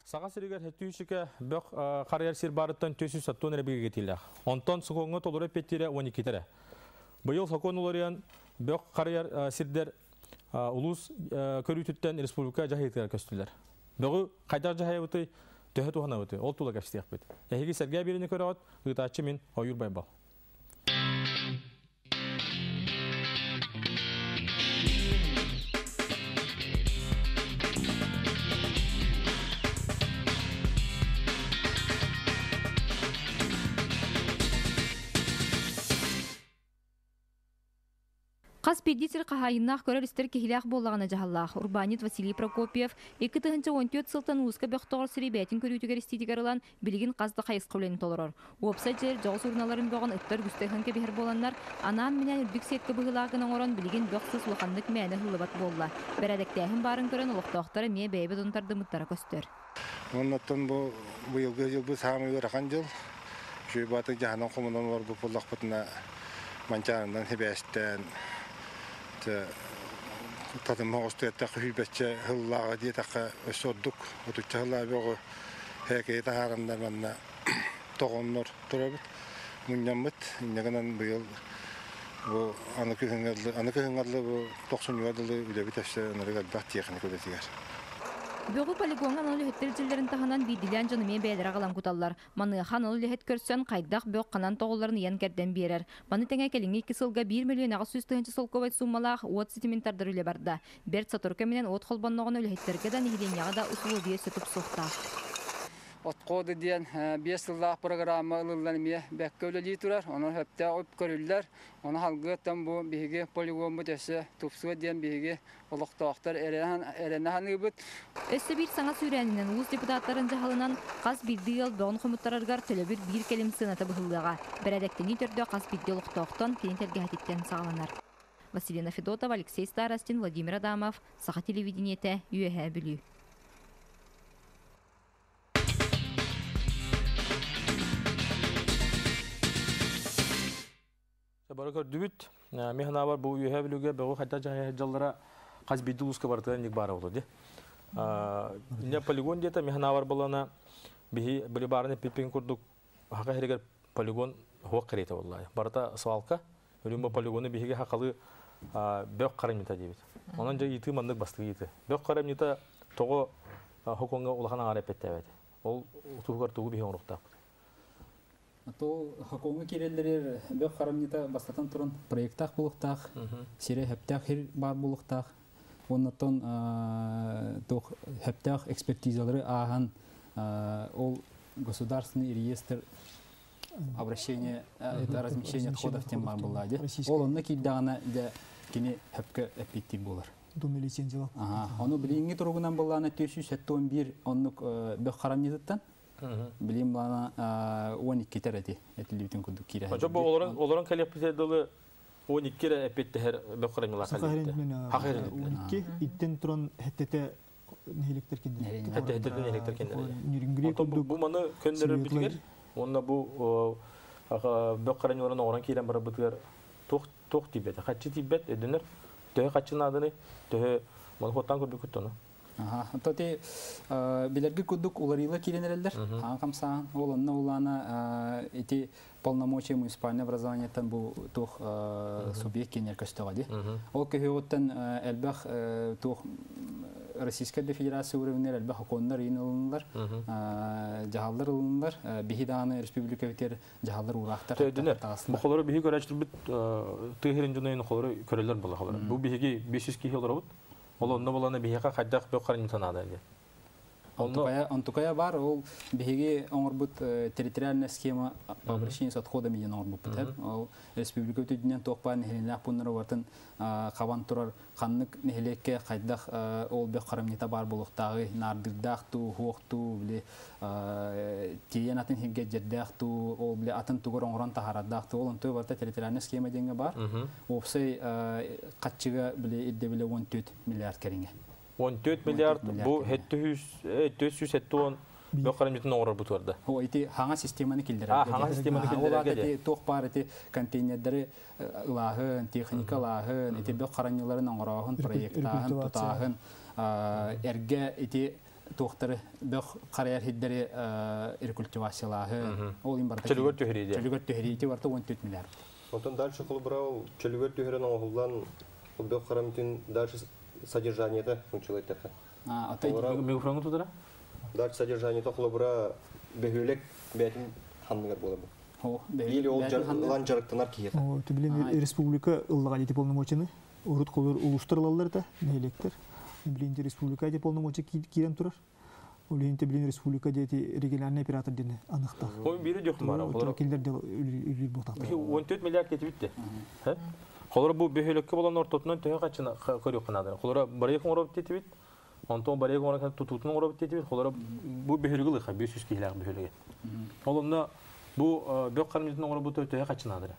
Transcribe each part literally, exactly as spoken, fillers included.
Саға сірігер хеттүйшіке бөк қарияр сир барыттан төсі саттуын әрбеге кетілі. Онтан сұқоңы толыры петтері он екі тәрі. Бұйыл сақон оларыян бөк қарияр сирдер ұлыс көрітіттен республика жахеттер көстілер. Бөгі қайдар жахайы төһі туғана өті, ол тула кәпістіяқ бет. Әхеге сәрге беріне көрі ат, ұйтачы мен ойыр байбал. Қас педитер қағайыннақ көрер істер кехіліғ болағына жағаллақ. Урбанит Василий Прокопьев екі мың он төрт сылтан ұсқа бөқтоғыр сірі бәтін көрітігер істейдігер олан білген қазды қайыс қөлені толырыр. Опса жер жоғыз урналарын боған ұттар күстайханке бехер боланлар, анам менен үрдік сеткі бұғылағынан оран білген бөқсіз ұлақандық мәні ғылыбат болла. Бәрәдіктәхін барын көрін ұлықтақтары ме бәйбі донтарды мұттара көстер. Оннаттан бұл бұйылғы жыл бұл сағамы өріған жыл. Жүйбаты жағынан қомынан бар бұл бұллақ бұтына манчарынан хебәстен Tadım hoğustuyetta hübetçe hıllağı diye takı sorduk. Otutça hıllağı boğu hekeye taharında bana toğunlar durabıt. Münyamıt. İnneğinden bu yıl bu anıkıhıngarlı bu doksan yuvardalı bile bitişte onları galiba teknik ödetiger. Бөгü полигонга нолы хеттер жилдерин таханан бидилен жанымен бәйлері қалам күталлар. Маныға нолы хет көрсен қайдақ бөк қанан тоғыларын ен кәрден берер. Маны тәңе келіңі кісілға бір миллион ағыз сүз тұхынчы солковайт суммалақ от сетиментардыр үлі барды. Берт сатурка менен от қолбаннығын үлі хеттерге да нехиден яғада ұсылы бие сөтіп соқта. Отқоды дейін бес жыллақ программа ылыланымия бәкке өлі тұрар. Оны хөпті өп көрілдер. Оны халғыттан бұл бейге полигон бұтесі тұпсуы дейін бейге олықтақтар әренәханы бұд. Өсі бір саңа сүрәнінен ұлыс депутаттарын жағалынан қаз білді ел доғын құмыттарарғар төлі бір бір келім сынаты бұғылдыға. Бәрәдәктені түрді қаз білді олықтақтан кейін тәрге әтеттен сағаланар. Василина Федотова, Алексей Старостин, Владимир Адамов, Саха телевидениеті, Юэхэ Бүлі. Баракар дүбіт, механа бар бұл үйе білуге бұғы қайта жағай жаллара қаз бейді ұлысқа бартыдан нек бары олды. Не полигон дейті механа бар болана білі барыны пеппен күрдік хақа херегер полигон хуақ қареті олай. Барыта свалка, өлім бұл полигоны бейге хақалы бөк қарамнита дейбет. Онан жа еті мандық бастығы еті. Бөк қарамнита тоғы хоконға ұлақана ғарап етті әбәді. Ол тұғығар тұғы бейге оңырықтақ. То хаконга киреллер бөк харамнита бастатан туран проекттах булуктах, сире хептах хир бар булуктах. Оннотон то хептах экспертизалары аган ол государственный реестр обращения это размещение отходов тем бар булады. Ол онны киддагана да кини хепке эпиттик булар. Доме лицензиялап. Ага, аны билинги тургунан булганы төрт жүз сексен бир оннук бөк харамнитаттан Билим бана он iki терәти әтилүтен күдүк кире. Ача бу олорон олорон калепитедылы он iki ре эпетте бөкөрөмлар калепте. Хакырын. он iki иттен туран хеттете нелектер кинде. Хетте хетте нелектер кинде. Нюрингри күдүк. Бу маны көндөрө билгер. Онда бу бөкөрөмлөрөн орон кирен бар бутгар тох тох тибет. Качы тибет эденер. Тө качын адыны тө маны хотан көбүк күттөна. Ага, тоти билерги кудук уларила киренелер. Ханкамсан оланна улана эти полномочия муниципального образования там бу тох субъект кенер көстөгөди. Ол көһөттөн элбах тох Российская Федерация уровня элбах хокондар инылындар, жагалдар ылындар, бихиданы республика битер жагалдар урактар. Бу холору бихи көрөчтүр бит тыгырын жөнөйүн холору көрөлөр боло холору. Бу бихиги beş yüz ки холору. Ол онда боланы бейеқа қайдақ бөк қарымтанады әлде. Антукая бар, ол бейеге оңырбыт территориальная схема по обращению с отходами ен оңырбыт бітер. Ол республика өтедінен тоқпарын нехеленләқ бұнлары бартын қаван тұрар қаннық нехелекке қайдақ ол бөк қарымнета бар болуқтағы нардырдақ ту, хуақ ту, тейен атын хегге жердақ ту, ол атын тұғыр оңыран тахарадақ ту, ол онтой барта территориальная схема денге бар. Опсай қатчыға идде он төрт миллиард кәрінге. он төрт миллиард bu dört yüz on бөкөрөмүтүн оңор бутурда. О эти ханга системаны килдер. А ханга системаны килдер. Эти ток бар эти контейнерлери лагын, техника лагын, эти бөкөрөмүлөрүн оңорогун, проекттагын, тутагын, эрге эти туохтары бөх карьер хиддери рекультивациялаһы ол им барда Чөлөгөр төһөрийди. чөлөгөр төһөрийди барда он төрт миллиард. Онтон дальше холбрау чөлөгөр төһөрөн оғылдан бөх харамтин дальше содержание-то училайттака. А, атай Микрофонду тудара? Дальше содержание-то холбра бехүлек бәтин ханмыгар болады. О, Или ол лан жарыктанар киет. О, тибилин республика ыллага дити полномочияны урут колор улуштырылалар да, нелектер. Билин республика дити полномочия кирен турар. Улин тибилин республика дити региональный оператор дени аныкта. Ой, бири жок бара. Олар килдер де үлүл ботак. он төрт миллиард кетип битти. Ха? Холор бу бехөлекке болгон ортотунан төһө качына көрөк кынады. Холор барык оңроп кетип бит. Онтон барык оңроп тутутун оңроп кетип бит. Холор бу бехөлөгө ха беш жүз килограмм бехөлөгө. Олонда бу бек кармитин оңроп бу төһө качынады.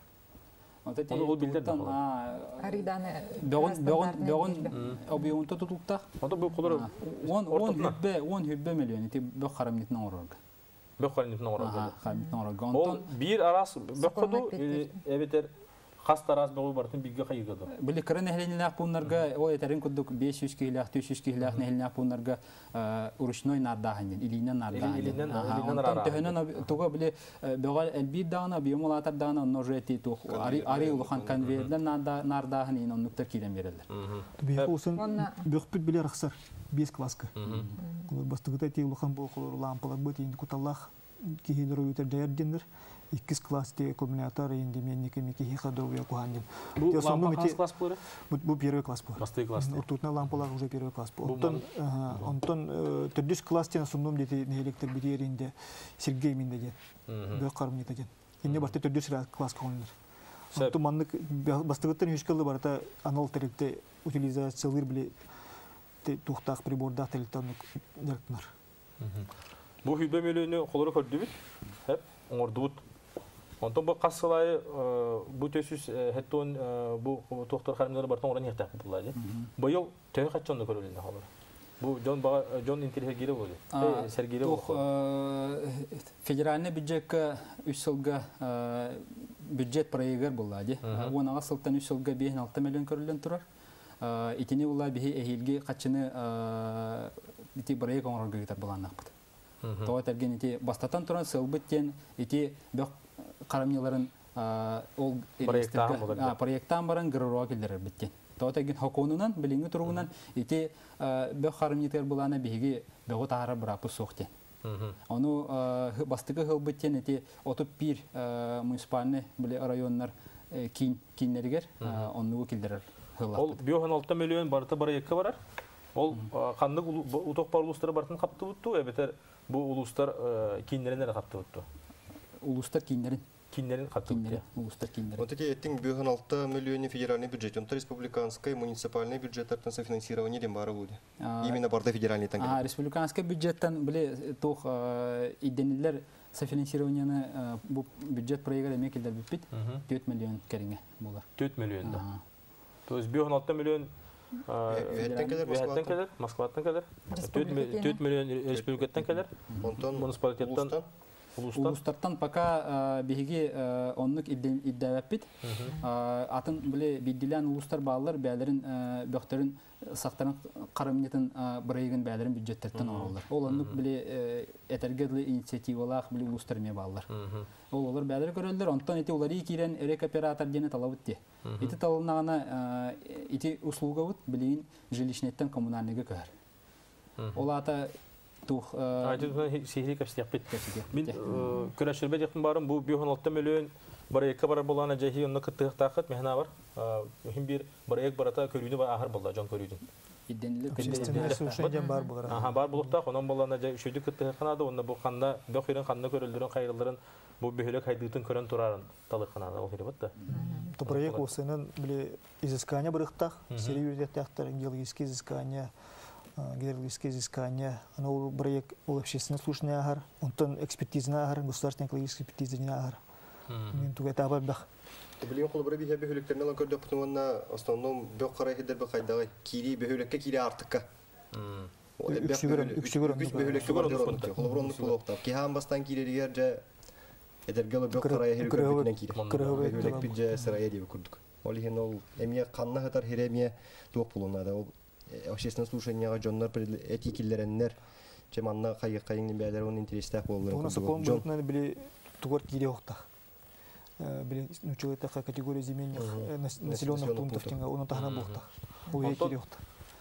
Оны ол билдерди. Ариданы Бөгөн бөгөн бөгөн объемто тутуктак. Онда бу холор он он хүббе он хүббе миллион ити бök харамнитин оңрорга. бек кармитин оңроп. Ага, харамитин оңрорга. Ол Онтон бир арас бек коду эбетер хастарас бөгө бартын бигге кайгыды. били кырын эхленилак пуннарга о этерин кудук беш жүз килах үч жүз килах нехленилак пуннарга уручной нардаханин илинен нардаханин. Ага, төһөнөн туга били бөгө элбир дагына биомолатар дагына ножети тух ари ари улхан конвейерден нардаханин оннуктар кирен берелер. Бек усын бөкпүт билер аксар бес класска. Колор бастыгыта ти улхан бу колор лампалар бут инде куталлах кихилер үтер дердиндер. Иккис класс-те комбинатор инде менники мики хихадовые кухандин. Бу лампа класс булыр? Бу первый класс бу. Басты класс. Тут на лампалар уже первый класс бу. Онтон онтон төрдүс класстен сумдум дети электр битеринде Сергей минде дет. Бөк кармын этеген. Инде барты төрдүс класс колундар. Онтон маннык бастыгыттан үч кылды барта анал теректе утилизациялар биле тухтак приборда телтан дерктнар. Бу хүбе мөлөнү колору көрдү бит. Хеп оңордубут. Онтон бу кассалай бу төсүс хеттон бу доктор хармдар бартан оран яктак булады. Быйыл төһө качонда көрүлүнө халыр. Бу жон бага жон интерхегире болду. Э Сергейле болду. Федеральный бюджетке үч жылга бюджет проектер булады. Онага сылтан үч жылга беш алты миллион көрүлүн турар. Итини була бихи эхилги качыны ити проект оңорго кетер булганак бут. Тоот эрген ити бастатан туран сылбыттен ити бөк карамныларын ол проекттан баран гырыроо келдерер биттен. Тоот эрген хоконунан билинги туругунан ити бөк карамнитер булана биги бөгө тары брапы соктен. Ону бастыгы хылбыттен ити отуп бир муниципальный биле районнар кин киннергер оннугу келдерер. Ол беш алты миллион барта проектке барар. Ол кандык уток бар улустар бартын капты бутту, эбетер бу улустар киннеринер капты бутту. Улустар киннерин киннерин капты бутту. Улустар киннерин. Вот эти эттин беш алты миллион федеральный бюджет, он республиканский муниципальный бюджеттардан софинансирование дем бары булды. Именно барда федеральный тан. А республиканский бюджеттан биле тох иденилер софинансированияны бу бюджет проектка мекелдер бит төрт миллион кереңе булар. төрт миллион да. То есть беш алты миллион Веттен келер, Москваттан келер. төрт миллион республикаттан келер. Муниципалитеттан Улустардан пока биги оннук иддәвәп бит. Атын биле биддилән улустар баллар бәләрен бөктерин сактарын карамнетін биреген бәләрен бюджеттен алалар. Ол оннук биле этергедле инициативалар биле улустар ме баллар. Ол олар бәләр көрөлдөр, онтон ити улары кирен эрек оператор дене талабыт ди. Ити талынагана ити услуга бут билин жилищнеттен коммунальныйга көр. Ол ата тух айтып сихри каштык бит. Мен көрәшербе якын барым бу беш алты миллион барайка бар булган жаһи онны кыттык такыт мехна бар. Мөһим бир барайк барата көрүнү бар ахыр булды жон көрүдүн. Иденле көчтөн бар булар. Аха бар булукта онон болгон жай үшөдү кыттык канады онда бу канда бөхөрүн канда көрөлдүрүн кайрылдырын бу бөхөлөк хайдытын көрөн турарын талык канады ол керек бат. То проект осынын биле изыскания барыктак, сервизеттактар, геологические изыскания, геологические изыскания, оно проект общественное слушание агар, онтон экспертиза агар, государственная экологическая экспертиза агар. Мен туга таба бах. Билин колбара бихе бөхөлөктөрүн алан көрдөп тунганна основном бök кара хидер бö кайдагы кири бөхөлөккө кири артыкка. Үчүгөрөн, үчүгөрөн. Үч бөхөлөккө бар дөрөндө. Колбаронду булоктап. Кихан бастан киреригер же эдергеле бök кара хидер бөкүнөн кири. Бөхөлөк бирже сырая деп көрдүк. Ол ихен ол эмне канна хатар херемия топ булунада. Ол общественное слушаниега жоннор этикиллереннер Чеманна кайык кайын бәләр onun интерестә булыр. Оны сокон бултнаны биле тугар кире хокта. Биле нучуга така категория земельных населенных пунктов тенга оны тахна булта. Ул кире хокта.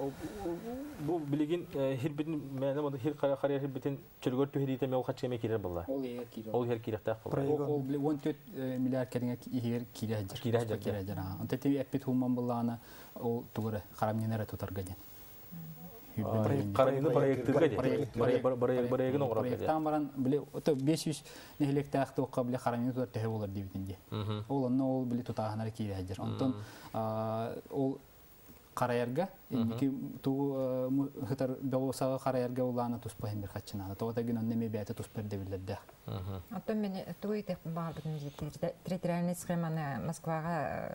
Бу билеген хирбитин мәне бу хир кара кара хирбитин чөлгөр төһрите мел хачеме кирер булла. Ол егер кире. Ол хир кирехтә булла. Ол биле он төрт миллиард кәдеңә егер кире җир. Кире җир. Кире җир. Анда тәби әппет хуман булланы ол тугры харамненәре тутарга дигән. Карайны проекттыга ди. Проект проектын оңрап ди. Проекттан баран биле ото беш йөз нехлектә ахты укка биле харамны тутар тәһә булыр дибитинде. Ол аны ол биле тутагынар кире җир. Антон ол караярга ки ту хатар белосага караярга улана туспайын бер хатчына. Тота гын неме бәте туспер дебилдә. Ото мен туйте бардым ди. Территориальный схеманы Москвага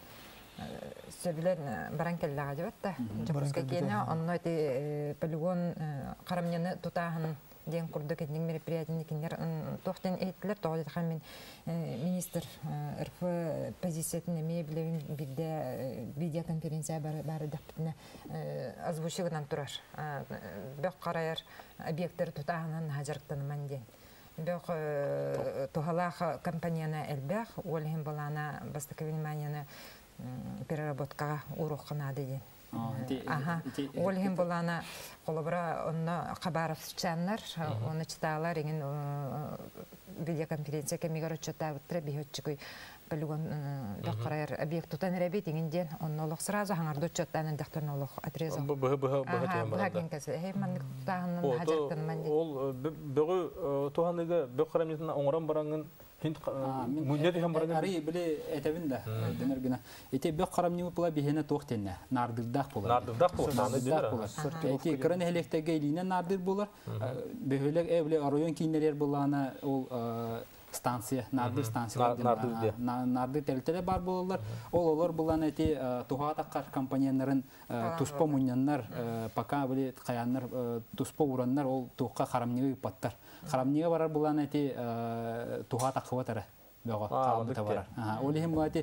сөбүлөр баранкеллага жабатта. Жапонска кене онно эти полигон карамнены тутаһын ден курдык этник мероприятийни киндер тохтен эйтлер тоғыды хамин министр РФ позициятын эме билебин бирде видеоконференция бары бары дактына озвучигынан турар. Бек караяр объекттер тутаһынан хажарктанман ден. Бек тухалах компанияны элбэх олхин балана бастык вниманияны переработка уроккана ден. Ага. Олхин балана колобра онна Хабаров чаннар, оны читалар ingen видеоконференция кемигер отчета утре биһөтчүк полигон докарар объект тутан ребит ингенден онно лох сразу хаңарды отчеттан дактан лох отрезал. Бу бу бу тем бар. Ага, генкесе хей ман тагын хажаттан ман. Ол бөгө туханыга бөкрамитна оңран барангын Хинт мунья дигән барган. Ари биле әтәбин дә. Динер генә. Эте бек карамны була бихене тохтенне. Нардырдак була. Нардырдак була. Эте кран электеге илине нардыр булар. Бөһөлек эвле арыйон киннелер булана ул станция, нардыр станция. Нардыр телтеле бар булалар. Ол олар булан эти туга таккар компанияларын туспа муньяннар пока биле каяннар туспа ураннар ол туга карамны паттар. Харамнига барар булан эти туга такватара бага калбыта барар. Олихим бати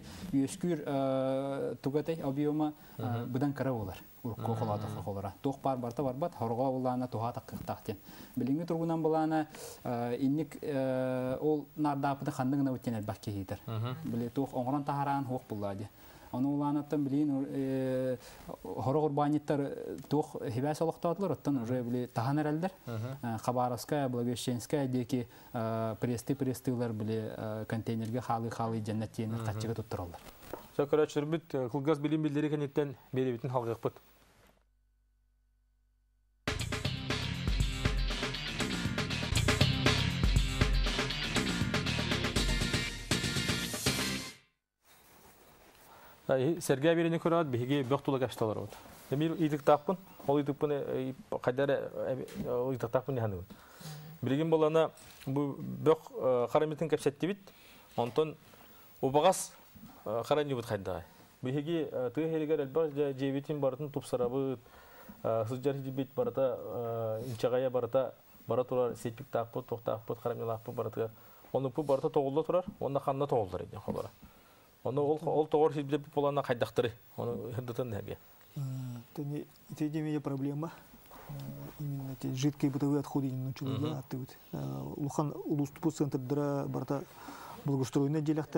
юскүр тугатай объема будан кара булар. Урко холата холара. Тох пар барта барбат хорга булана туга тактактен. Билинге тургунан булана инник ол нардапты хандыгына үтенер бакки хитер. Биле тох оңран тахаран хок булады. Аны уланаттан билин хорог урбаниттар тох хибас олоктатлар оттан уже биле таханералдер. Хабаровская, Благовещенская деки престы престылар биле контейнерге халы-халы жаннатыны качыга туттуралар. Сакарачыр бит кылгас билим билдери кенеттен беребитин халгыкпыт. Сергей берени көрөт биге бөктулы кашталар болот. Эмир идик таппын, ол идикпын кайдара идик таппын ханы. Билген болана бу бөк карамитин капсеттибит. Онтон убагас карани бут кайда. Биге тыгелгер албар жебитин бартын тупсарабы сыжар жибит барата инчагая барата баратулар сетпик таппы, токтаппы, карамилаппы барата. Оны бу барата тоголда турар, онда ханна тоголдор иде холора. Оны ол ол тоғыр хилбеп болана кайдактыры. Оны хырдытын неге. Тени итедемия проблема. Именно эти жидкие бытовые отходы не научились оттуда. Лухан улуступу центрдера барта благоустроенный деляхтер.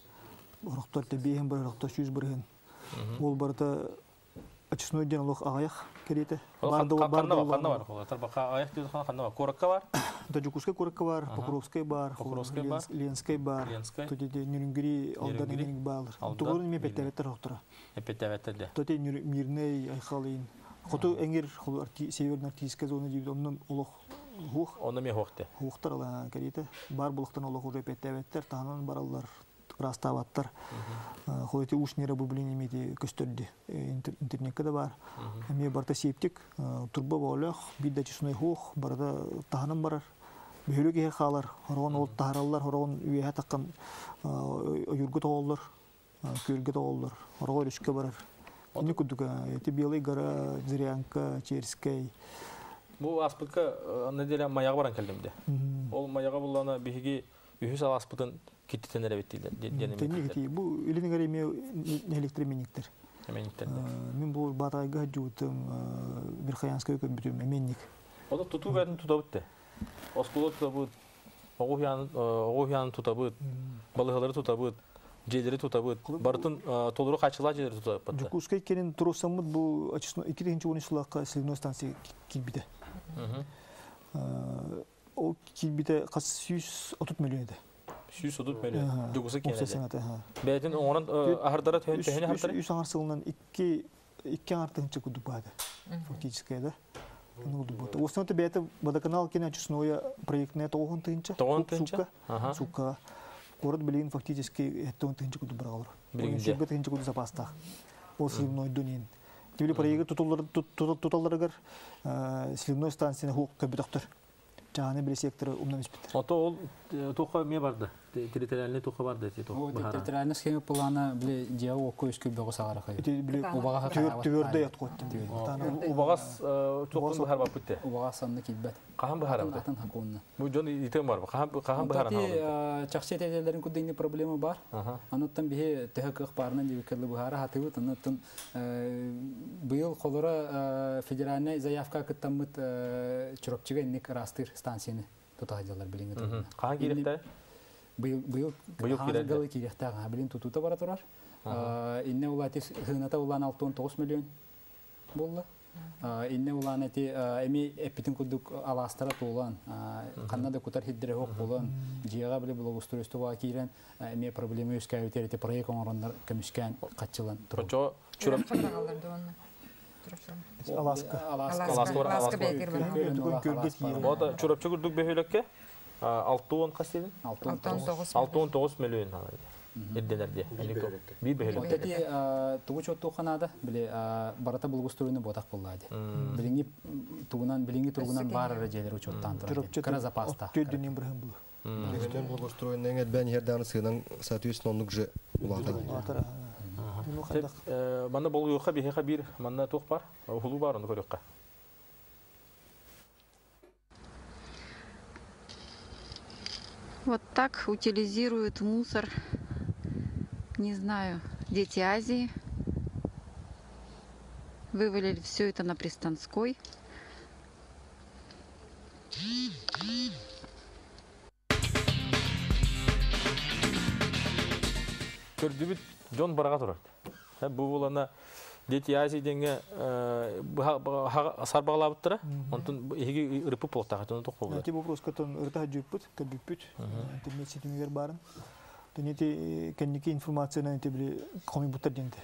Рохтар тебеем бар, рохтар шүз барген. Ол барта очисной ден лох аяк керете. Барды барды бар. Тарбака аяк ден ханна коракка бар. Таджикуская коракка бар, Покровская бар, Ленская бар. Тоди Нюрнбери алдан бар. Тугурун ме петтеветтер рохтара. Петтеветтерде. Тоди Мирней айхалин. Хоту энгер северный арктическая зона дип оннан улох хух. Оны ме хохте. Хухтарла керете. Бар булыктан улох уже петтеветтер танан бараллар. Раставаттар. Хойти ушнера бублини мети көстөрдү. Интернетке да бар. Эме барта септик, турба болох, бидда чисной хух, барда таханам барар. Бөлөге халар, хорон ол тахараллар, хорон үйе таккан юргу тооллар, көлгө тооллар, хорго өскө барар. Эне күдүгө, эти белый гора, Зырянка, Черскай. Бу аспыкка неделя маяга баран келдимде. Ол маяга булана биги үйүс аспытын киттен эребеттилер. Тени бу илингер эме электроменниктер. Менниктер. Мен бу батайга жутум Верхоянская көмбүтүм менник. Ода туту бәрін тутабыт те. Осколы тутабыт, оғуяны тутабыт, балығалары тутабыт, жейлері тутабыт, бартын толыры қачыла жейлері тутабыт. Жукускай кенен туросамыд бұл iki bin on üç сылаққа сливной станция келбіде. Ол келбіде қас yüz otuz миллион еді. yüz otuz миллион. Жукусы кенеде. Бәйтін оңырын ағырдара тәйіне ағырдары? Үш аңар сылынан iki аңартығынша күдік бады. Фактически, да? Осыны да бәйті водоканал кене очисное проектіне тоғын тыынча. Тоғын тыынча? Сука. Город білген фактически тоғын тыынча күдік бір алыр. Білгенде? Шербет тыынча күдік запастақ. Ол сливной дөнен. Дебілі проекті тұталдырығыр сливной станцияны хуқ көбітіқтір. Жаңаны білі секторы умнамыз біттір. Ото ол тоққа ме барды? Территориальный тоққа барды? Территориальный схема плана білі жауы оқы өскі бөғі сағара қайы. Түверді ят қойттым. Убағас тоқын бұхар бап бітті? Убағас санны келбәт. Қахан бұхар бітті? Атын хақуынна. Бұл жон итем бар ба? Қахан бұхар ана? Чақшы тәтелерін күддейні проблема бар. Ануттан бігі түхі қық барынан дебекерлі бұхары хатығыт. Ануттан бұйыл қолыра федеральный заявка күттамыт чүрөпчіға иннек растыр станцияны тұтағыдалар біліңі тұрғына. Қахан керекті? Быйыл галы кирехтага билин тутута бара турар. Инне улати хыната улан алтын тогуз миллион болду. Инне улан эти эми эпитин кудук аластара тулан. Канада кутар хиддере хок болон. Жига биле благоустройствого кирен эми проблема өскө өтерете проект оңорондар көмүшкөн катчылан турат. Очо чурап Аласка. Аласка бегер бар. Бода чурапчы күрдүк бехөлекке алтын қастеден? алтын тогуз миллион ерделерде. Bir бехелек. Отети тугу чотту қанады, біле барата благоустроены ботақ болады. Біліңі тугунан, біліңі тургунан бар рәжелері чоттан тұрады. Кара запаста. Төдденен бірген бұл. Біліңі благоустроенен әдбән ерданы сығынан соответственно онлық жы улатады. Манда бұл ұйыққа бейхеқа бір, манда тоқ бар, ұлу бар оны көріққа. Вот так утилизируют мусор, не знаю, дети Азии. Вывалили все это на Пристанской. Көрдүбүт жон барага турат. Бу булана дети Азии денге сарбагалабыттыра. Онтон эги ырпып болтага тону ток болду. Эти вопрос катон ырта жүйпүт, көбүпүт. Интернет сетимер барын. Төнети кенники информацияны тебли коми буттар денде.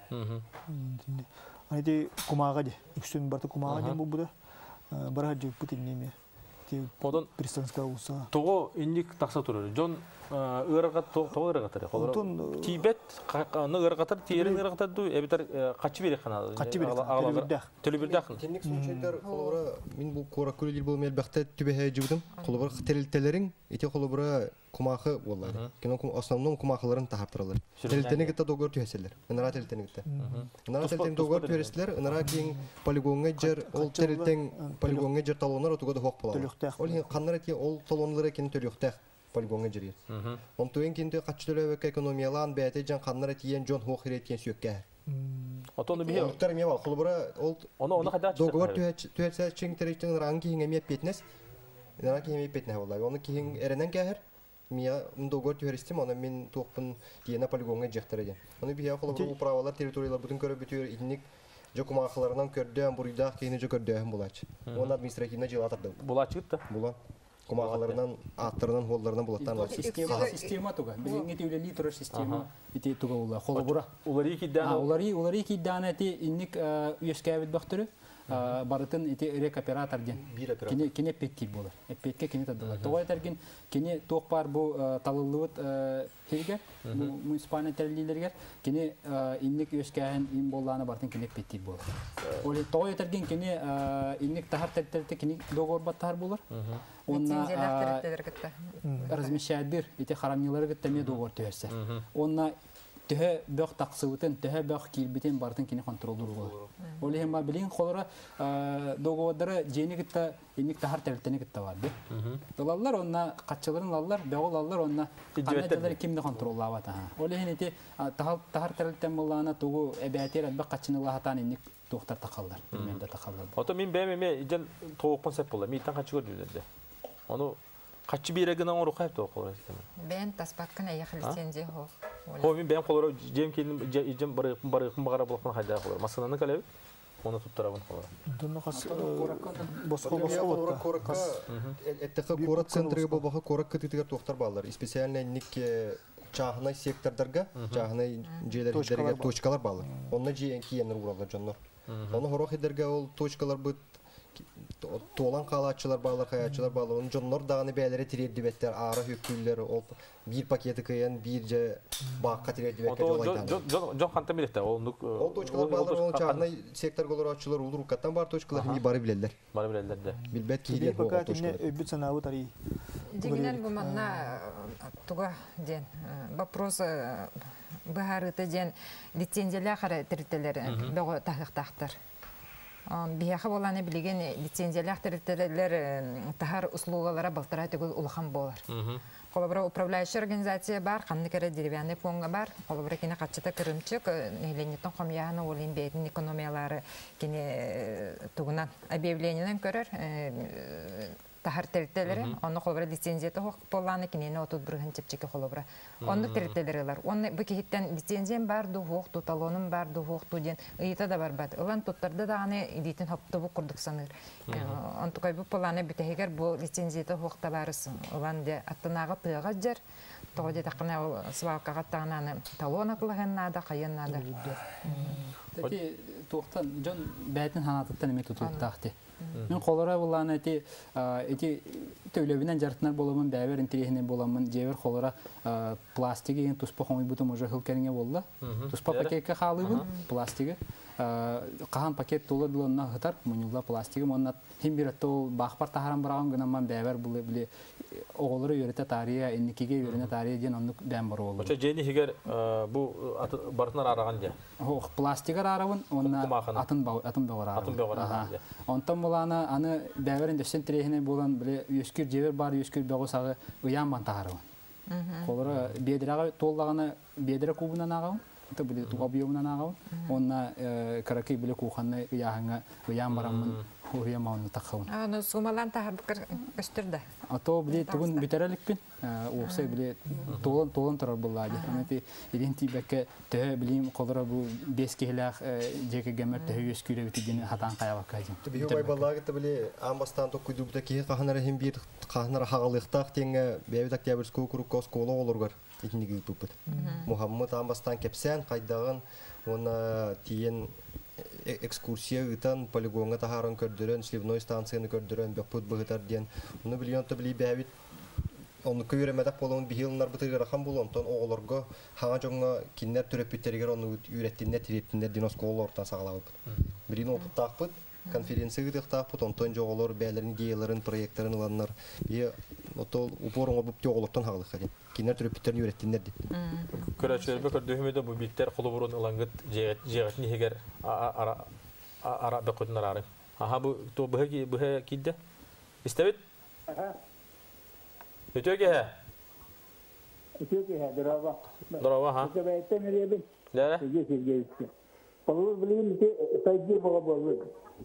Мм. Ани кумага де, үксүн барты кумага ден бу буда. Барага жүйпүт инеме. Подон Пристанская уса. Того инник такса турар. Жон ыргат того ыргатар. Холор. Тибет аны ыргатар, тиерин ыргатар ду эбитер качы берек кана. Качы берек. Телебирдах. Телебирдах. Тенник случайлар холора мен бу кора күлелер болмай бакта түбе жибдим. Холора терилтелерин эти холора кумахы боллар. Кино основном кумахларын таптыралар. Терилтенигетте догор төһәселәр. Нара терилтенигетте. Нара терилтен догор төһәселәр, нара киң полигонга жер, ол терилтен полигонга жер талоннар отуга да хок була. Ол каннар эти ол талонлары кин төрөктәк полигонга жер. Он туен кинде качтылып экономиялан бәте жан каннар тиен жон хок хиреткен сөккә. Отоны бие. Октар мева холора ол Оны оны кайда догор төһәсә чиң терилтен ранги хиңе петнес. Нара киң петнә булла. Оны киң эренен кәһәр. Мия договор төһәристем, аны мен тоқпын диена полигонга жактыр иде. Аны бия холобу правалар территориялар бүтүн көрө бүтүр инник жокумахларынан көрдөн бурыйда кийини жокөрдөн булач. Оны административна жылатырды. Булачытты. Була. Кумахларынан аттарынан холларынан булаттан. Система система туга. Билинге тилели турар система. Ити туга була. Холобура. Улари киддан. Улари улари киддан эти инник үескәбит бактыры. Барытын ити рек оператор ден. Кине кине петти болар. Петке кине тадылар. Тогай терген кине тоқ бар бу талылыт хелге муниципальный терлилерге кине инник өскәһен ин болланы бартын кине петти болар. Ол тогай терген кине инник тахар тертерте кине договор баттар болар. Онна размещает ити харамниларга теме договор төһәсе. Онна төһә бөк таксыбытын, төһә бөк килбитен бартын кине контролдур болар. Ол хема билин холора договордары женигитте инник тахар тертенигитте бар бе. Долаллар онна катчыларын лаллар, беголаллар онна канададар кимде контроллабата. Ол хенети тахар тахар тертен боллана тугу эбәтер бөк катчынылар хатан инник туохтар тахаллар, билмемде тахаллар. Ото мен бәмеме ижен тоокпон сеп болла. Миттан качы көрдүлөрдө. Ону качы бирегинен ору кайып тоок болор экен. Бен таспаккан аяк лицензия хо. Хо мен бәм колоро жем келин ижен барыкын барыкын багара булакын хайда колор. Масынаны калебит. Оны туттарабын колор. Донно кас боско боско вот коракка эттеке корак центрге болбаха корак кытытыгар туохтар балдар. Специально ник чахнай сектордарга, чахнай жерлерге точкалар балдар. Онна жиен киенер уралдар жоннор. Оны хорох эдерге ол точкалар бут толан калаачылар балар, хаячылар балар. Оны жоннор даганы бәләре тирәддибеттер, ары хөкүлләр, ол бир пакеты кыян, бир же бакка тирәддибеккә жолайдан. Жон жон ханта билетте, ол нук. Ол точкалар балар, ол чахнай сектор голор ачылар, ул рукаттан бар точкалар ми бары билелләр. Бары билелләр дә. Билбәт килгән бу точкалар. Өбүт санабы тари. Дигинен бу манна туга ден вопрос бахарыты ден лицензиялар хара терителер бего тахыктактар. Бияхы боланы билеген лицензиялар терителер тахар услугалара балтыра төгүл улхан болар. Колобра управляющая организация бар, ханны кере деревянный понга бар, колобра кине качыта кырымчык, неленетон хомяны олин бейтин экономиялары кине тугунан объявлениянан көрөр, тахар терителери, оны колобра лицензията хок боланы кинени отут бирген чепчеке колобра. Оны терителерилар. Оны бу кихиттен лицензиям бар ду хок, ту талоным бар ду хок, ту ден ыйта да бар бат. Улан туттарды да аны идитин хоптобу курдук саныр. Онту кой бу поланы битегер бу лицензията хок табарыс. Улан де аттынагы тыга жер. Тоде такына свалкага таганы талон атылганнада, кайыннада. Таки туохтан жон бәйтин ханатыттан эме тутуктакты. Мен колора буланы эти эти төлөбүнөн жартынар боламын, бәбер интерехинен боламын, жебер колора пластиги туспа хомой бутум уже хылкеринге болду. Туспа пакетке халыбын, пластиги. Кахан пакет толы дылына хытар, мунула пластиги моннат хим бир то бахпар тахаран бараган гынаман бәбер булы биле оголору йөрөтө тария, энникиге йөрөнө тария ден онук бәм бар болду. Очо жени хигер бу бартынар араган же. О, пластигар арабын, онна атын баг атын багар арабын. Атын багар арабын. Онтан буланы аны бәберин десен трехине болгон биле үскүр жебер бар, үскүр багосагы уян бантарабын. Колора бедрага толлаганы бедре кубунан агабын. Это будет тугабьёвна нагау, он на караки были кухонные яханга, уян барамын, уян маун тахаун. А, ну сумалан тахар кастерда. А то были тугун битераликпин, усе были толон толон тарар буллади. Анати иденти беке те билим колора бу бескелах жеке гемер те юскүрө битигин хатан каябак кажин. Бию бай баллагы те били амбастан току дубта ки кахнара хим бир кахнара хагалыктак теңе бебидак ябыр скукур косколо олоргар. Икинеги тупут. Мухаммад амбастан кепсен кайдагын оны тиен экскурсия гытан полигонга тахарын көрдөрөн, сливной станцияны көрдөрөн, бепут быгытар ден. Уну билион то били бәбит. Оны көйрөмөдө болон бихилнар бытыгара хам болонтон оголорго хага жоңга киннер төрөпүттергер оны үйрөттүнне тиреттинне диносколор ортан сагалабыт. Бирин опуттакпыт. Конференция гыдыктакпыт, онтон жоголор бәлерин, идеяларын, проекттарын аланнар. Бие отол упорун обуп жоголоктон хагалыкка ден. Кинер төрөпүттерин үйрөттүннер ди. Көрөчөлөр көрдөмөдө бу биттер колобурун ылангыт жегет нигер ара ара бекөтнөр ары. Аха бу то быһы быһы кидде. Истебит? Аха. Өтөге. Өтөге дрова. Дрова ха. Өтөге меребин. Да. Өтөге. Полу блин те сайди бага болду.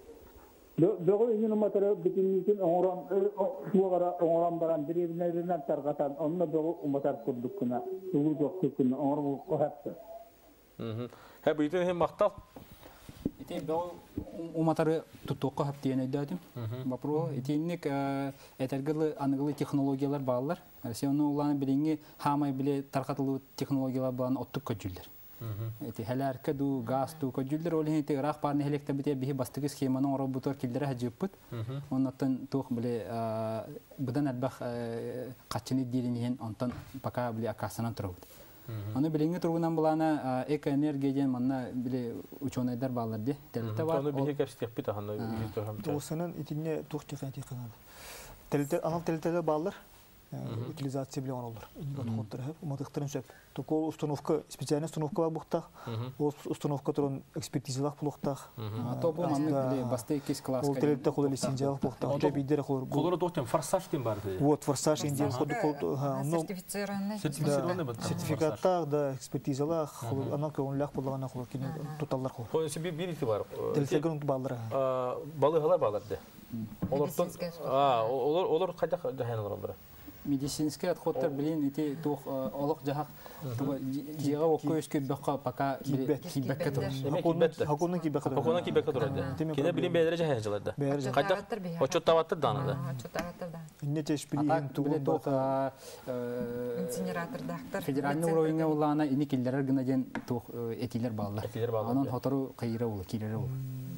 Бөгө инин матара битинин оңрам тугара оңрам баран диребинеринен таргатан онно бөгө уматар курдукуна тугу жоккуна оңрам кохатты. Мм. Ха битин хем мактал. Ити бөгө уматары тутукка хаптыйын өйдәдим. Бапро итинник этергеле аныгылы технологиялар баалар. Сен уланы билинги хамай биле таркатылуу технологиялар баан оттук көжүлдер. Эти хәләркә ду газ ду көҗүлләр олын ите рах парны хәлектә бите бихи бастыгы схеманың роботор килдере хаҗыппыт. Оннан тух биле будан әлбәх качыны дилинен онтан пока биле акасынан торып. Аны билеңге тургунан булана эко энергиядән манна биле ученыйлар балар ди. Телтә бар. Аны бихи кәпстек бит ахны. Осының итинне тух техника кылады. Телтә анал телтәгә балар. утилизация билен олар. Батхоттар хеп, матыктарын сөп. Токол установка, специальная установка бар бухтах. Ол установка турын экспертизалах булуктах. Ато бу мамны басты кис класска. Ол терепте кол лицензиялык булуктах. Уже бидер кол. Колора тоқтен форсаж тем бар. Вот форсаж индиан код кол, ха, ну Сертифицированный. Сертифицированный бат. Сертификаттар да экспертизалах, анан көңүллак булгана кол кине тоталлар кол. Хойсы себе бирити бар. Телефон балдыра. А балыгала балады. Олар а олар олар кайда жаһанлар бар. Медицинский отходтар билин эти тух олох жахак жига окко өскө бакка пока кибекке тур. Хакунун кибекке тур. Хакунун кибекке тур. Кине билин бедере жаһанларда. Кайда очоттаваттыр данада. Очоттаваттыр да. Не теш билин тугун тух инсинератордактар. Федеральный уровенье улана ини киллер гына ден тух этилер баллар. Этилер баллар. Анан хотору кайра ул, килере ул.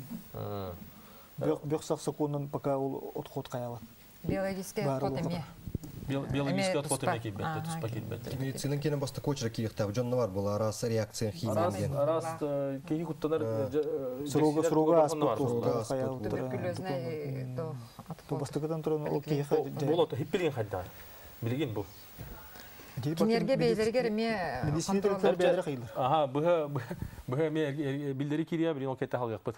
Бек саксакунун пока ул отход каялат. Биологический отход эме. Биологический отход эме кибетте, туспа кибетте. Медицинын кене баста кочра кирихтабы жонна бар була арасы реакция химия деген. Арас кеги куттанар сурога сурога аспект каялат. Туберкулезный то то бастыгыдан туран ол кеги болот хиппилин хаддар. Билген бу. Кинерге бейлерге эме медицинада бейлер кыйлар. Аха, бу бу эме билдери кирия билин ол кетте халгакпыт.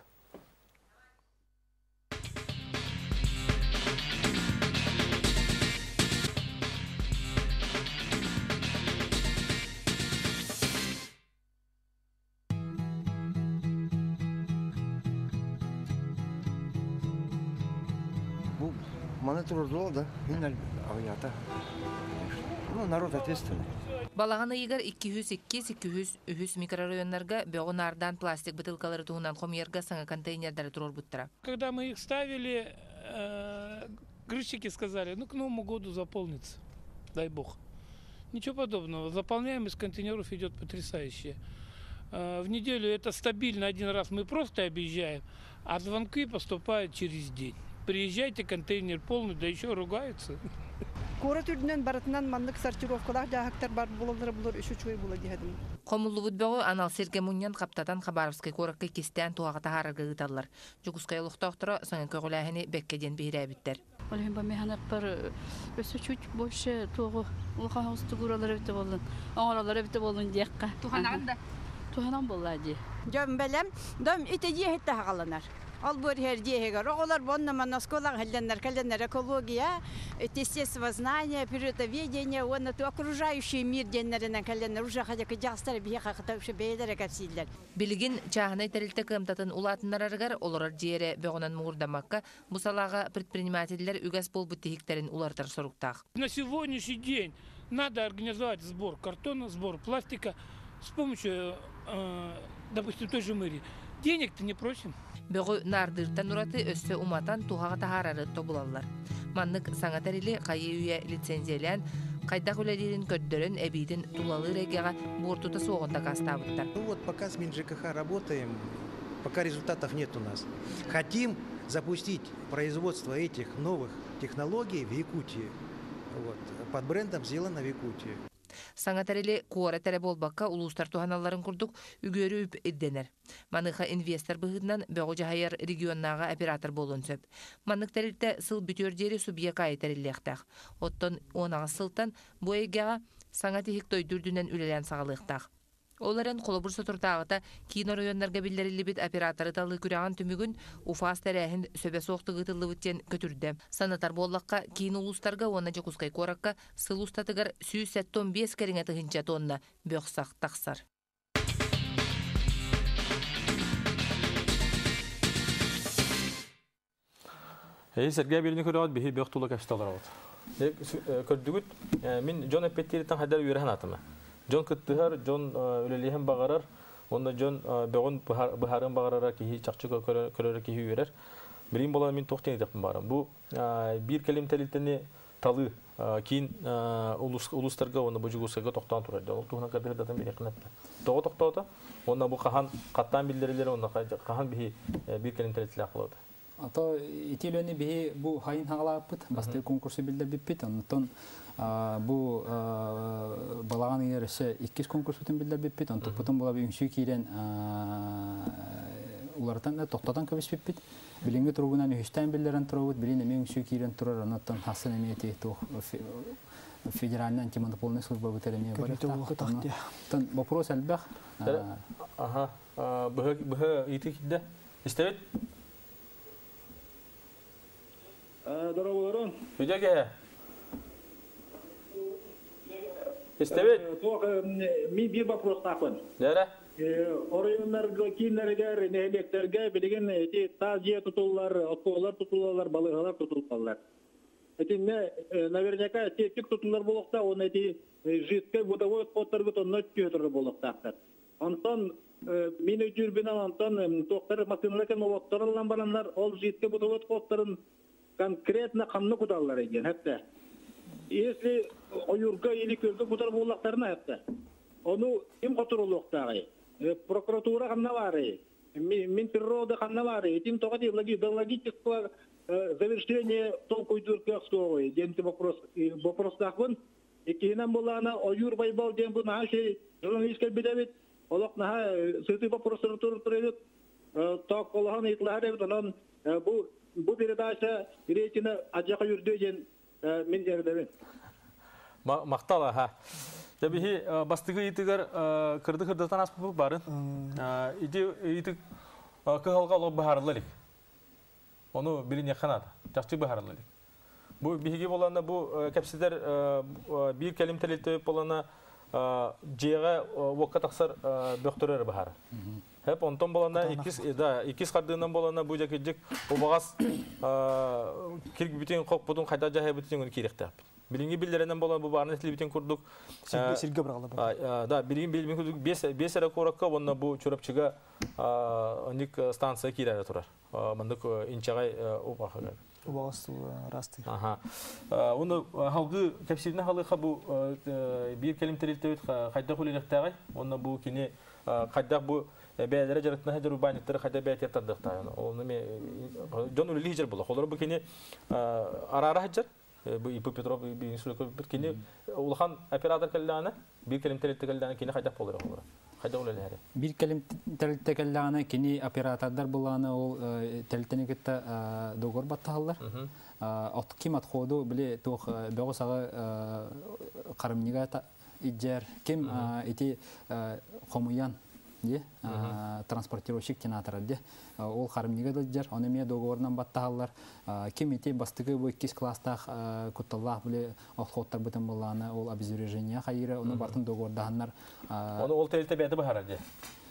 Мана трудно, да? Инналь авиата. Ну, народ ответственный. Балағаны егер эки жүз эки эки жүз үч микрорайоннарга бөгонардан пластик бутылкалары тугунан хомерга саңа контейнерлары турор буттара. Когда мы их ставили, грузчики сказали, ну к Новому году заполнится, дай бог. Ничего подобного. Заполняемость контейнеров идет потрясающая. В неделю это стабильно один раз мы просто объезжаем, а звонки поступают через день. Приезжайте, контейнер полный, да еще ругаются. Кора түрдүнөн барытынан мандык сортировкалар жаактар бар булалар булар үчү чуй була дигедим. Комуллубут бөгө анал Серге Муньян каптатан Хабаровский коракка кистен туагата харага гыталлар. Жукускай луктоктора саңа көгөләһини беккеден бирәбиттер. Олем ба механат бар өсө чуть больше тугу улка хосты гуралар бите болдун. Аңалар бите болдун дияққа. Тухананда. Туханан боллади. Жам белем, дом ите жиһетте хагаланар. Ал бор хер жиһегер. Олар бонна манасколар хәлләннәр, кәлләннәр экология, естественное знание, природоведение, он это окружающий мир деннәреннән кәлләннәр уже хәҗә кәҗастар бия хакыта үше бәйләр кәсилләр. Билигин чаһынай тәрилтә кымтатын улатыннарыгар олар җире бөгөннән мурдамакка бу салага предпринимательләр үгәс булбы тихиктерин улартыр соруктак. На сегодняшний день надо организовать сбор картона, сбор пластика с помощью, э, допустим, той же мэрии. Денег-то не просим. Бөгө нардыртан ураты өссө уматан тухага тахарары тобулаллар. Маннык саңатарили кайыуя лицензиялән кайда хүләдерин көддөрөн әбидин тулалы регига бортута соғында кастабыттар. Ну вот пока с МинЖКХ работаем, пока результатов нет у нас. Хотим запустить производство этих новых технологий в Якутии. Вот, под брендом «Сделано в Якутии». Саңатарили куара тәрі болбаққа улустар туханаларын күрдік үгөрі үп едденер. Маныха инвестор бұғыдынан бөғі жағайыр регионнаға оператор болуын сөп. Манык тәрілті сыл бүтөрдері субъекайы тәріліқтақ. Оттон онаға сылтан бұл егеға саңатихик тойдүрдінен үлелен сағылықтақ. Оларын қолыбырсы тұртағыта кейін районларға білдерілі бит операторы талы күраған түмігін уфас тәрәхін сөбе соқты ғытылы бүттен көтірді. Санатар боллаққа кейін ұлыстарға оны жекускай кораққа сыл ұстатығар сүйіз сәттон бес кәріңе тұхынча тонна бөқсақ тақсар. Эй, Сергей Берни көрәуд бихи бөқтулы кәпсталар ауд. Көрдігіт, мен Джон Эппеттеритан хайдар үйерген атыма. Джон кыттыгар, Джон үлелейхен бағарар, онда Джон бөғын бұхарын бағарара кейі чақчы көрері кейі үйерер. Бірін боланы мен тоқтен етеппін барым. Бұл бір кәлем тәлілтіне талы кейін ұлыстарға, оны бұл жүгісіға тоқтан тұрады. Ол тұғынан кәрдігі датын бір еқін әпті. Тоғы тоқтауды, онда бұл қаған қаттан білдерілері, онда қаған бір кәлем тәлілтілі ақылады. Ато итилөне бихи бу хайын хагалаппыт, басты конкурсы билдер биппит, онтон бу балаган ереше иккис конкурс бүтүн билдер биппит, онтон бутун була бүгүнчү кирен улардан да токтодан көбүс биппит. Билинге тургунан үстән билләрен тургут, билин эме үсү кирен турар, анаттан хасын эме тето федеральный антимонопольная служба вытерения бар. Тан вопрос албах. Ага. Бහ бх итик да. Истевет? Здорово, Рон. Видяге. Истевет? Только ми бир вопрос такой. Да. Оройоннарга кинерге, нехлектерге билген эти тазия тутуллар, околар тутуллар, балыгалар тутуллар. Эти наверняка тек тутуллар болокта, он эти жидкий водовой отходтар бут онно түйөтөр болокта. Антон мин жүрбүнөн антон токтор машиналарга новоттарлан барандар, ол жидкий водовой отходтарын конкретно камны кудалар экен, хатта. Если оюрга или көрдө кудар болоктарына хатта. Ону ким котурулуктагы? Прокуратура каннавары, Минприрода каннавары, этим только биологического завершения толкуйдурковского, деньги вопрос, вопрос такой, и кинам была она, оюр байбал, день был наши журналистская бедовит, олок на сыты вопрос ротор так колохан итлахарев, он бу бу передача речина аджака юрден мен жердевин. Мактала ха. Табихи бастыгы итигер кырды-кырдытан аспып барын. Иди итик кыгалга олог бахарлылык. Ону билин яканат. Жакчы бахарлылык. Бу биһиги боланда бу кепсидер бир келим телетеп болана жега вокка таксар бөктөрөр бахар. Хеп онтон боланда икис да икис кардынан болана бу жакыжык обагас кирг бүтүн кок бутун кайда жахай бүтүн киректеп. Билинги биллеренен болан бу барын этлибитен курдук. Сирге брагала бар. Да, билинги билин курдук бес бес ара коракка онна бу чурапчыга ник станция кирәре турар. Мындык инчагай убахага. Убагас расты. Ага. Уну халгы кепсидне халыга бу бир келим терилтебит кайда кулилектагы. Онна бу кини кайда бу бәләре жаратна хәдер урбаниктер кайда бәйт ятардыкта. Оны ме жон үлли хижер була. Холор бу кини арара хижер. Bu İpo Petrov bir insulko bir kini ulhan operator kellana bir kelim telte kellana kini kayda olur olur. Kayda olur her. Bir kelim telte kellana kini operatorlar bulana ol telteni gitta dogor battahallar. Ot kimat xodu bile toq begosaga qaramniga ijjar kim iti xomуян де транспортировщик кинатар де ол харымнига дылжар оны ме договорнан баттааллар ким ити бастыгы бу икки класстах кутталлах биле отходтар бутан буланы ол обезврежение хайра оны бартын договордаганнар оны ол телте бети бахара де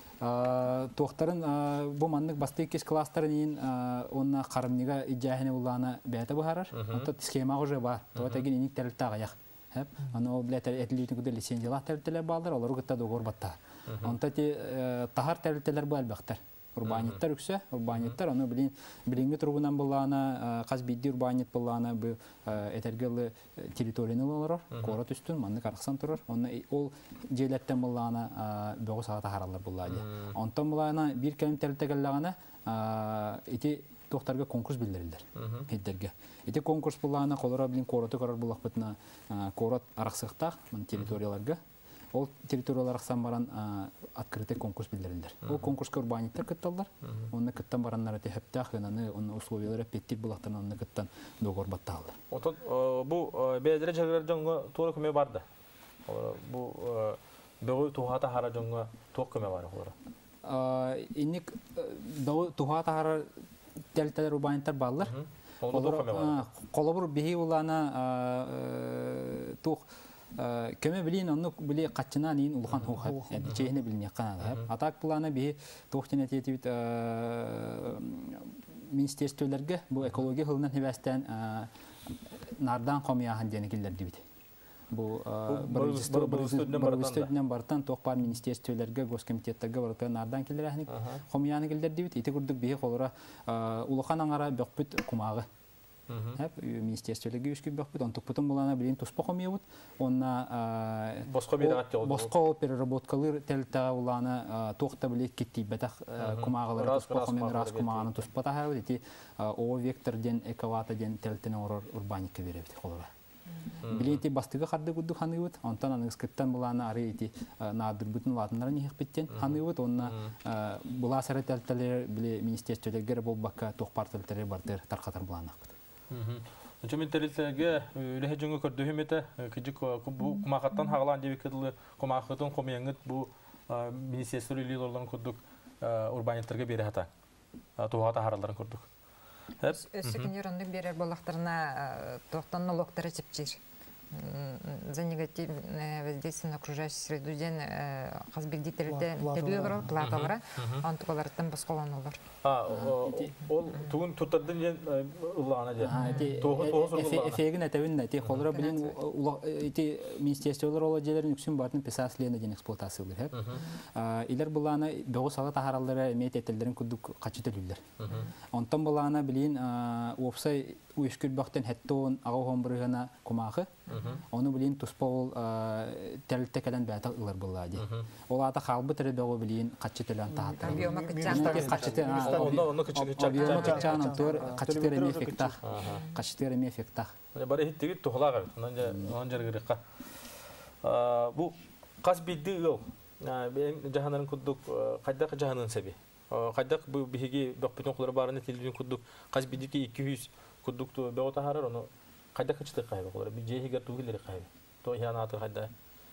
тохтарын бу маннык басты икки класстарын онна харымнига ижахыны буланы бети бахарар ото схема уже бар тотеген иник телтага як хеп аны ол билетер этлитингде лицензиялар телтелер балдар олар гытта договор батта. Онта ти тахар телтелер бу албактар. Урбаниттар үксө, урбаниттар аны билин билинге тургунан булана, каз бидди урбанит булана бу этергеле территорияны олар, корот үстүн манны караксан турар. Аны ол жээлеттен булана бөгө саата харалар булады. Онтан булана бир кем телтегеллагана ити тохтарга конкурс билдирилдер. Хеддерге. Ити конкурс булана колора билин короты карар булак бутна корот араксыктак мын территорияларга. Ол территориялар аксан баран открытый конкурс билдирилдер. Ол конкурска урбаниттер кытталдар. Онны кыттан бараннар эти хептах аны онны условиялары петтик булактан онны кыттан договор батталды. Отон бу бедере жагыр жоңго туура көмө барды. Бу бөгө тухата хара жоңго ток көмө бар холора. Инник бөгө тухата хара телтелер урбаниттер баллар. Колобур бихи улана тух көмө билин онну биле качына нин улхан хохат чейне билин якана атак планы би тохтин этетибит министрликтелерге бу экология хылынан хебастан нардан комияхан денегилер дибит бу биринчи бартан тохпар министрликтелерге госкомитеттерге барта нардан келерахник комияны келдер дибит ити курдук би холора улахан аңара бөкпүт кумагы Hep ministerstölege üskü bakıp on toputun bulana bilin tospa komiyor. Ona bosko bir atıyor. Bosko переработкалар телта улана тохта биле китти бетах кумагалар tospa komiyor ras kumаганы tospa та хавити о вектор ден экавата ден телтен урбаника беребит холора. Билети бастыгы харды гудду ханыбыт, онтан аныскыттан буланы ары ити надырбытын латынларын ихпиттен ханыбыт, онна була сараталталер биле министерстволегер болбакка тохпарталтары бардыр тарқатар буланақпыт. Үчүмүн терилтерге үлеһе жөңгө көрдөһүмете кыжык кумакаттан хагалан деп кыдылы кумакытын комияңыт бу министерство үйлөрүн көрдүк урбаниттерге бере хата. Тугата хараларын көрдүк. Өссекендер ондық берер болақтарына тоқтан налогтары чепчир. За негативное воздействие на окружающую среду ден қазбегдеттерді төлі ғырау, платалары, антықаларыттан басқолан олар. Ол туғын тұртардың ден ұлағына ден? Эфегін әтәуін әте қолыра білен министерстволар ола желерін үксін бардың песаслені ден эксплуатациялар. Илер бұлағына бөғі сала тахаралары әмет әтелдерін күдік қачы төлілер. Онтан бұлағына білен опсай уйшкүл бақтен хәттоон ағау хомбырығына кумақы, оны білейін тұспауыл тәлітті кәлін бәті ұлар бұлады. Ол ата қалбы түрі бәуі білейін қатшы төлін тағаттыр. Объема күтчан алтуыр қатшытыр әме эфектақ. Қатшытыр әме эфектақ. Бары хиттегі тұғылағыр, онан жарғырыққа. Бұл қас бейді ұл, жағанарын күддік қайдақ жағанын сәбе. Қайдақ бұл бігеге бәқпетін құлары барыны телевизион күддік қас бейдеке екі жүз күддікті бәуіта харар, оны қайда қычты қайбы қолары, бір жейгер туғылері қайбы. То хиянаты қайда.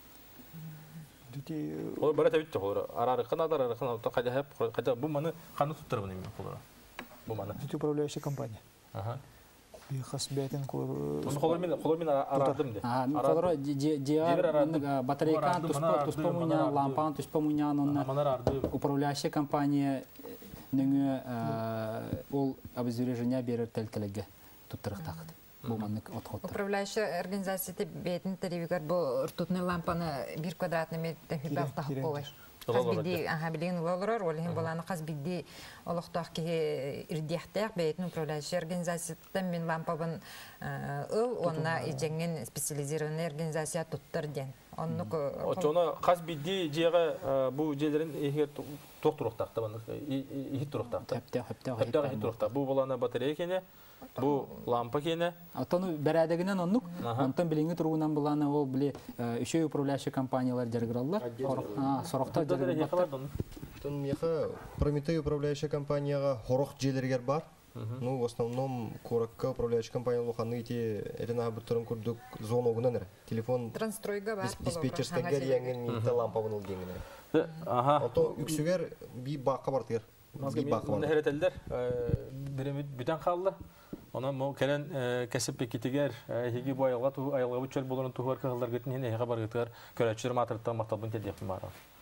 Олар бәрі тәбетті қолары. Арарықын адар, арарықын адар, қайда хәп, қайда бұл маны қаны тұттыр бұны мен қолары. Бұл маны. Жеті управляющая компания. Бейхас бәйтін қолар мен арадым де. Қолары жеар батарейкан тұспа мұйнян, лампан тұспа мұйнян, управляющая компания нөңі ол обезвреждение берер тәл-тәлігі тұттырықтақыды. Управляющая организация бейтін телевизор бұл ртутный лампаны бір квадратный метрден хүбәл тақып болай. Қазбидді білген ұлалырар, олығын боланы қазбидді олықтақ кеге үрдияқтаяқ бейтін управляющая организациядан мен лампабын ұл, онына еженген специализированный организация тұттыр ден. Оны қазбидді жеға бұл жерлерін тоқтырықтақты, ехет тұрықтақты. Әптіға ехет тұрықтақты. Бұл боланы батарея кене, бұл лампа кене. Атаны бәрәдігінен оннық, онтан біліңі тұрғынан боланы ол біле үші управляющий компаниялар жәргіралылар. Сұрақта жәргіралылар. Прометей управляющая компанияға хорох желергер бар. Ну, в основном, коракка управляющая компания лоханы эти элена бутырын курдук зону гунанер. Телефон Транстройга бар. Диспетчерская гәрияңген минта лампа бунул деңгене. Ото үксүгер би баққа бартыр. Би баққа бартыр. Херетелдер биремит бүтән қалды. Ona mo kelen kesip bekitiger higi bu ayalga tu ayalga bu çöl bolunun tuhar kağılar gittin yine haber gittiler köleçler matırttan maktabın tediyek mi var?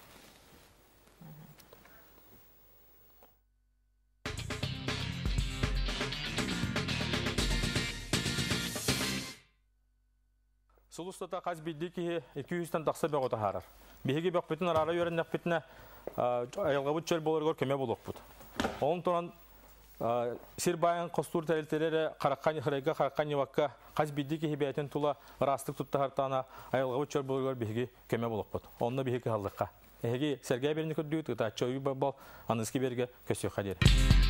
Sulustata kaz bildi ki iki yüzden taksa bir oda harar. Bihigi bak bütün arara yörenlik bitne ayalga bu çöl bolur gör köme buluk bud. Onun toran Сирбайын қостур тәрелтелері қараққан қырайға қараққан еваққа қаз бидді ке хебейтін тұла растық тұтты қартана айылғы өтчер болғар бейге көме болып бұд. Онына бейге қалдыққа. Әйге сәрге беріне көрдейді, ұта чойы бол, анызки берге көсі қадер.